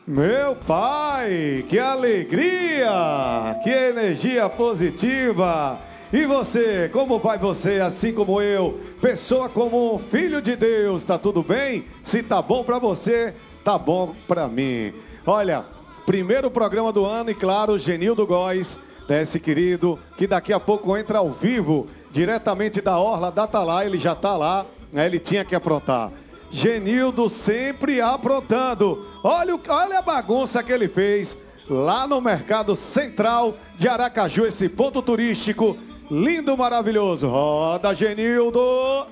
Meu pai, que alegria, que energia positiva. E você, como vai você, assim como eu, pessoa comum, filho de Deus, tá tudo bem? Se tá bom pra você, tá bom pra mim. Olha, primeiro programa do ano e claro, Genildo Góes, esse querido, que daqui a pouco entra ao vivo, diretamente da Orla da Atalaia, ele já tá lá, né? Ele tinha que aprontar. Genildo sempre aprontando. Olha a bagunça que ele fez lá no Mercado Central de Aracaju, esse ponto turístico lindo, maravilhoso. Roda, Genildo!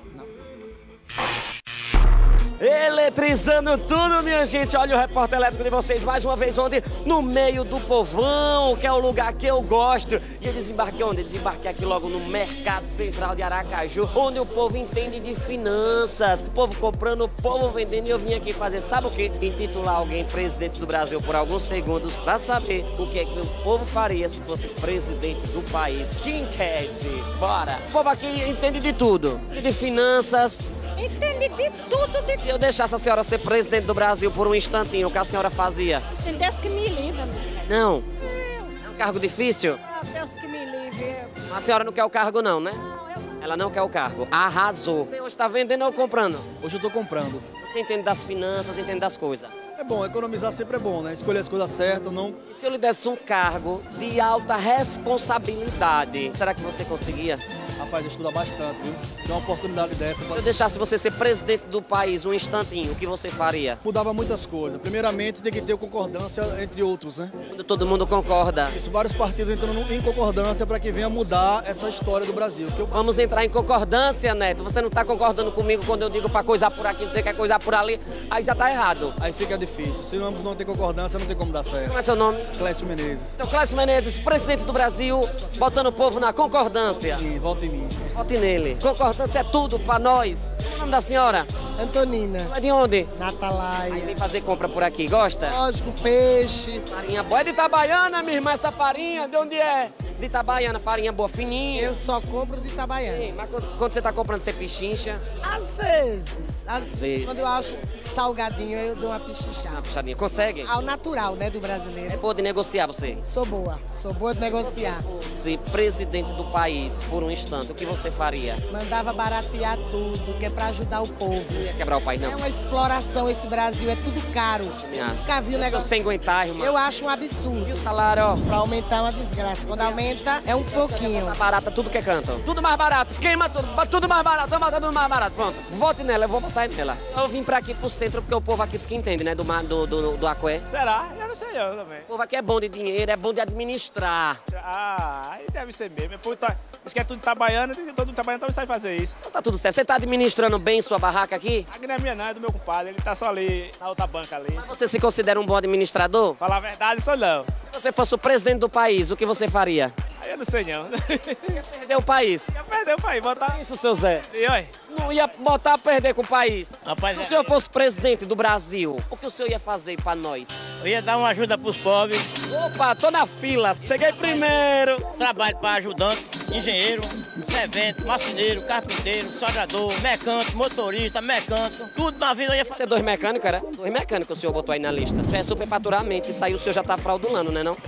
Eletrizando tudo, minha gente. Olha o repórter elétrico de vocês mais uma vez onde no meio do povão, que é o lugar que eu gosto. E eu desembarquei onde? Desembarquei aqui logo no Mercado Central de Aracaju, onde o povo entende de finanças. O povo comprando, o povo vendendo. E eu vim aqui fazer, sabe o quê? Intitular alguém presidente do Brasil por alguns segundos pra saber o que é que o povo faria se fosse presidente do país. Que enquete! Bora! O povo aqui entende de tudo. De finanças. Entende de tudo. Se eu deixasse a senhora ser presidente do Brasil por um instantinho, o que a senhora fazia? Deus que me livre. Não. É um cargo difícil? Deus que me livre. A senhora não quer o cargo não, né? Ela não quer o cargo. Arrasou. Você hoje está vendendo ou comprando? Hoje eu tô comprando. Você entende das finanças, entende das coisas. É bom, economizar sempre é bom, né? Escolher as coisas certas, não... E se eu lhe desse um cargo de alta responsabilidade, será que você conseguia? Rapaz, estuda bastante, viu? Dá uma oportunidade dessa. Se eu deixasse você ser presidente do país um instantinho, o que você faria? Mudava muitas coisas. Primeiramente, tem que ter concordância entre outros, né? Quando todo mundo concorda. Isso, vários partidos entrando em concordância para que venha mudar essa história do Brasil. Vamos entrar em concordância, Neto. Você não está concordando comigo quando eu digo para coisar por aqui, você quer coisar por ali, aí já tá errado. Aí fica difícil. Se ambos não ter concordância, não tem como dar certo. Como é seu nome? Clécio Menezes. Então, Clécio Menezes, presidente do Brasil, botando o povo na concordância. E volta em mim. Vote nele. Concordância é tudo pra nós. Qual é o nome da senhora? Antonina. É de onde? Aí Natalaia. vem fazer compra por aqui. Gosta? Lógico, peixe. Farinha boa. É de Itabaiana, minha irmã, essa farinha. De onde é? De Itabaiana, farinha boa, fininha. Eu só compro de Itabaiana. Sim, mas quando você tá comprando, você pichincha? Às vezes. Às vezes. vezes. Quando eu acho salgadinho, eu dou uma Uma pichichada. puxadinha. Consegue? Ao natural, né, do É brasileiro. boa de negociar você. Sou boa. Sou boa de negociar. Se presidente do país por um instante, o que você faria? Mandava baratear tudo, que é pra ajudar o povo. Não ia quebrar o país, não? É uma exploração esse Brasil, é tudo caro. Me acho. Nunca vi um Eu negócio. sem aguentar, irmão. Eu acho um E absurdo. o salário, ó? Pra aumentar é uma desgraça. Quando aumenta, é um pouquinho. Mais barata, tudo que é canto. Tudo mais barato, queima tudo, tudo mais barato, vamos botar tudo mais barato. Pronto, vote nela, eu vou votar nela. Eu vim pra aqui pro centro porque o povo aqui diz que entende, né, do Aqué. Será? Eu não sei eu também. O povo aqui é bom de dinheiro, é bom de administrar. Ah, aí deve ser mesmo. Diz que é tudo Itabaiana, todo Itabaiana também sabe fazer isso. Então tá tudo certo. Você tá administrando bem sua barraca aqui? Aqui não é minha não, é do meu compadre, ele tá só ali na outra banca ali. Você se considera um bom administrador? Falar a verdade, sou não. Se você fosse o presidente do país, o que você faria? Aí eu não sei não. Perder o país. Já perdeu pra ir, botar... Isso, seu Zé. E oi, Não ia botar a perder com o país. Rapaz, Se o senhor fosse presidente do Brasil, o que o senhor ia fazer pra nós? eu ia dar uma ajuda pros pobres, Opa, tô na fila. Cheguei primeiro. trabalho para ajudante, engenheiro, servente, marceneiro, carpinteiro, soldador, mecânico, motorista, mecânico, tudo na vida eu ia Você fazer. é dois mecânicos, era? Dois mecânicos o senhor botou aí na lista. Já é superfaturamento. Isso aí o senhor já tá fraudulando, né não?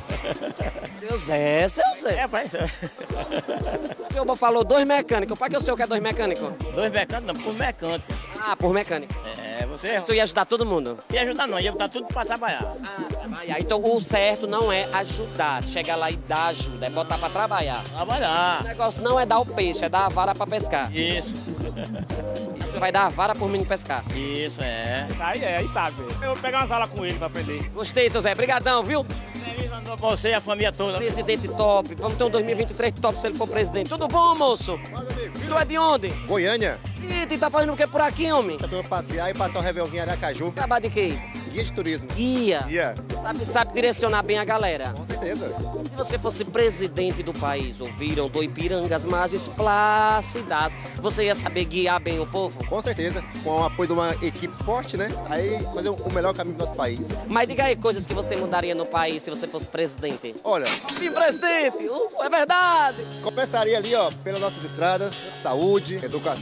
Seu Zé, seu Zé. É, pra isso. O senhor falou dois mecânicos. Pra que o senhor quer dois mecânicos? Dois mecânicos, não, por mecânico. Ah, por mecânico. É, você O senhor ia ajudar todo mundo? ia ajudar não, ia botar tudo para trabalhar. Então o certo não é ajudar, chegar lá e dar ajuda, é botar pra trabalhar. O Trabalhar. negócio não é dar o peixe, é dar a vara pra pescar. Isso, Você vai dar a vara por mim pescar. isso é. aí sabe. Eu vou pegar umas aulas com ele pra aprender. Gostei, seu Zé. Brigadão, viu? Feliz ano novo pra você e a família toda. Presidente top. Vamos ter um 2023 top se ele for presidente. Tudo bom, moço? Tu é de onde? Goiânia, Ih, tá fazendo o que por aqui, homem? tá pra passear e passar o Réveillon em Aracaju. Acabar de quê? Guia de turismo. Guia. Guia, Sabe direcionar bem a galera. com certeza. Se você fosse presidente do país, ouviram do Ipiranga as margens plácidas, você ia saber guiar bem o povo? Com certeza. Com o apoio de uma equipe forte, né? Aí fazer o melhor caminho do nosso país. Mas diga aí coisas que você mudaria no país se você fosse presidente. Olha, Sim, presidente! É verdade! começaria ali, ó, pelas nossas estradas, saúde, educação. E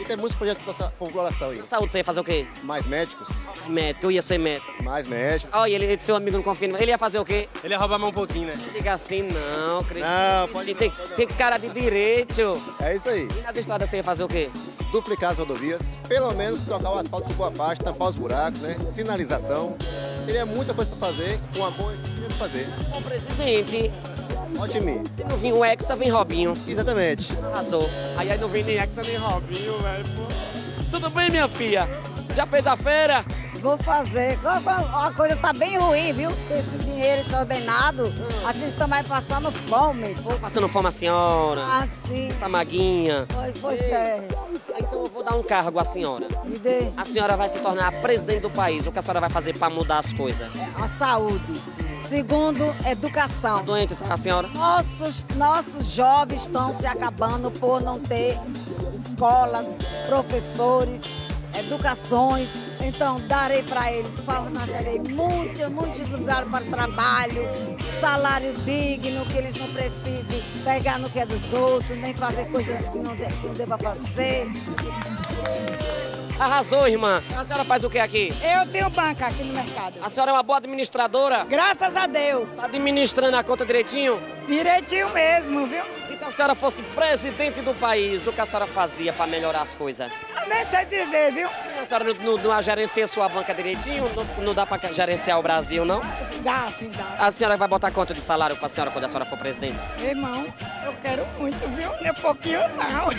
tem muitos projetos para a população aí. Na saúde, você ia fazer o quê? Mais médicos, Médico, eu ia ser médico. mais médicos. Olha, ele, seu amigo não confia. Ele ia fazer o quê? Ele ia roubar mais um pouquinho, né? Não diga assim, não, Cris. Não, pode Tem cara de direito. É isso aí. E nas estradas você ia fazer o quê? Duplicar as rodovias, pelo menos trocar o asfalto de boa parte, tampar os buracos, né? Sinalização. Teria muita coisa para fazer, com uma boa equipe para fazer. Ô, presidente, Vote em mim. se não vir o Hexa, vem Robinho. Exatamente. Arrasou. Aí não vem nem Hexa nem Robinho, velho. Tudo bem, minha filha? Já fez a feira? Vou fazer. A coisa tá bem ruim, viu? Esse dinheiro desordenado, a gente tá mais passando fome. Pô. Passando fome a senhora? Assim. Essa maguinha. Pois é. Então eu vou dar um cargo à senhora. Me dê A senhora vai se tornar a presidente do país. O que a senhora vai fazer para mudar as coisas? a saúde. Segundo, educação. Doente, tá, a senhora? Nossos jovens estão se acabando por não ter escolas, professores, educações. Então, darei para eles, fornecerei muitos lugares para trabalho, salário digno, que eles não precisem pegar no que é dos outros, nem fazer coisas que não deva fazer. Arrasou, irmã. A senhora faz o que aqui? Eu tenho banca aqui no mercado. A senhora é uma boa administradora? Graças a Deus. Tá administrando a conta direitinho? Direitinho mesmo, viu? E se a senhora fosse presidente do país, o que a senhora fazia para melhorar as coisas? Eu nem sei dizer, viu? A senhora não gerencia sua banca direitinho? Não dá para gerenciar o Brasil, não? Dá, sim, dá. A senhora vai botar quanto de salário para a senhora quando a senhora for presidente? Irmão, eu quero muito, viu? Não é pouquinho, não.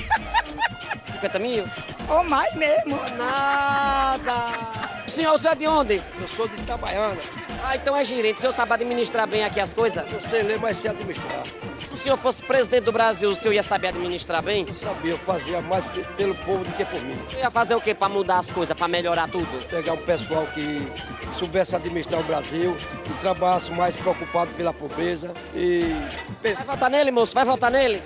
50 mil? Ou mais mesmo. Nada! O senhor é de onde? Eu sou de Itabaiana. Ah, então é gerente. O senhor sabe administrar bem aqui as coisas? Eu sei ler, mas sei administrar. Se o senhor fosse presidente do Brasil, o senhor ia saber administrar bem? Eu sabia, eu fazia mais pelo povo do que por mim. O senhor ia fazer o quê para mudar as coisas, para melhorar tudo? Pegar um pessoal que soubesse administrar o Brasil, que trabalhasse mais preocupado pela pobreza e... Vai votar nele, moço? Vai votar nele?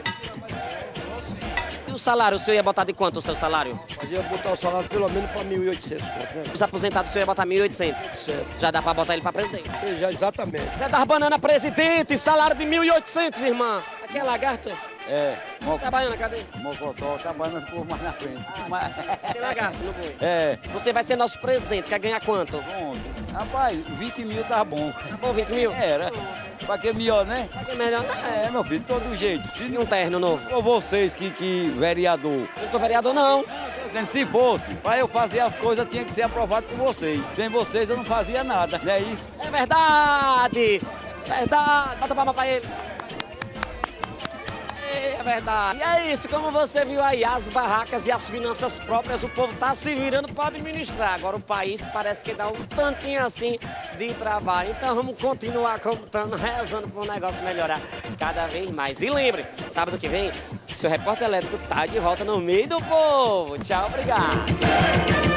E o salário, o senhor ia botar de quanto o seu salário? Mas ia botar o salário pelo menos para 1.800 conto, né? Os aposentados, o senhor ia botar 1.800. Certo. Já dá para botar ele para presidente. Já, exatamente. Zé das Bananas, presidente, salário de 1.800, irmã. Aqui é lagarto, é? É, Itabaiana, cadê? Mocotó, Itabaiana ficou mais na frente. Tem lagarto, não foi? É. Você vai ser nosso presidente, quer ganhar quanto? Bom, rapaz, 20 mil tá bom. Tá bom, 20 mil? Era. Pra que melhor, né? Pra que melhor? É, meu filho, de todo jeito. Se E um terno novo? for vocês que vereador. Eu não sou vereador, não. Se fosse, pra eu fazer as coisas tinha que ser aprovado por vocês. Sem vocês eu não fazia nada, não é isso? É verdade! Verdade! Bota palma pra ele. É verdade. E é isso, como você viu aí, as barracas e as finanças próprias, o povo tá se virando para administrar. Agora o país parece que dá um tantinho assim de trabalho. Então vamos continuar contando, rezando para o negócio melhorar cada vez mais. E lembre, sábado que vem, seu repórter elétrico tá de volta no meio do povo. Tchau, obrigado.